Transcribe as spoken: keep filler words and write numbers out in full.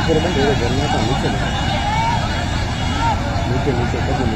ऊपर बंद हो गया, झरना था नीचे नीचे नीचे कभी